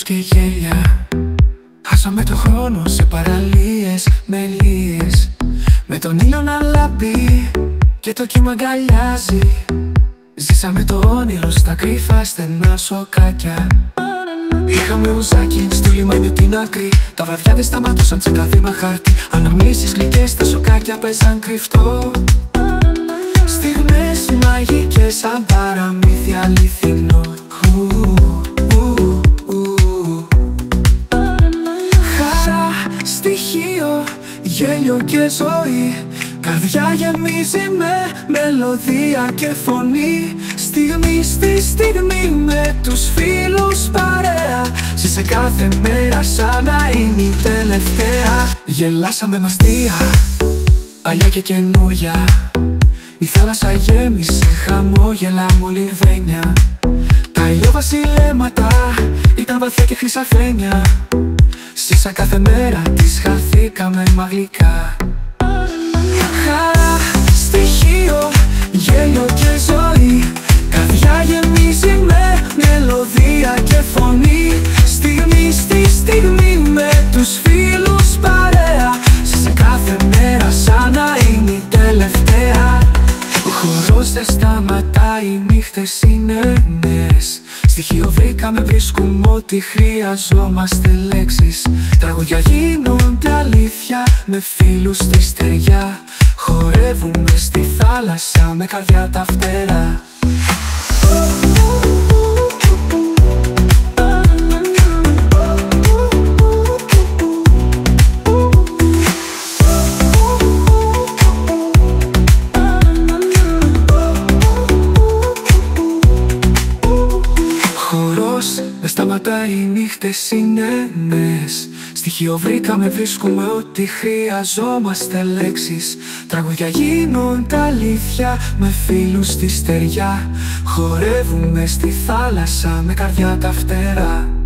και γέλια. Χάσαμε το χρόνο σε παραλίες με λίες, με τον ήλιο να λάμπει και το κύμα αγκαλιάζει. Ζήσαμε το όνειρο στα κρυφά στενά σοκάκια. Είχαμε ουζάκι στο λιμάνι την άκρη. Τα βραδιά δεν σταματούσαν σε καθήμα χάρτη. Αναμνήσεις γλυκές στα σοκάκια παίζαν κρυφτό. Στιγμές μαγικές σαν παραμύθι αληθινό. Χαρά, στοιχείο, γέλιο και ζωή. Καρδιά γεμίζει με μελωδία και φωνή. Στιγμή στη στιγμή με τους φίλους παρέα. Ζήσε κάθε μέρα σαν να είναι η τελευταία. Γελάσαμε μαστεία, παλιά και καινούρια. Η θάλασσα γέμισε χαμόγελα μου λιβένια. Τα ηλιοβασιλέματα ήταν βαθιά και χρυσαφένια. Ζήσα κάθε μέρα, τις χαθήκαμε μαγλικά. Χαρά, στοιχείο, γέλιο και ζωή. Καρδιά γεμίζει με μελωδία και φωνή. Στιγμή στη στιγμή με τους φίλους παρέα. Σε κάθε μέρα σαν να είναι η τελευταία. Ο χορός δεν σταματάει, οι νύχτες είναι νέες. Στοιχείο βρήκαμε, βρίσκουμε ό,τι χρειαζόμαστε λέξεις. Τραγουδιά γίνονται αλήθεια με φίλους στη στεριά. Χορεύουμε στη θάλασσα με καρδιά τα φτερά. Χορός δεν σταματάει, οι νύχτες είναι νέες. Στοιχείο βρήκαμε, βρίσκουμε ό,τι χρειαζόμαστε λέξεις. Τραγουδιά γίνονται αλήθεια με φίλους στη στεριά. Χορεύουμε στη θάλασσα με καρδιά τα φτερά.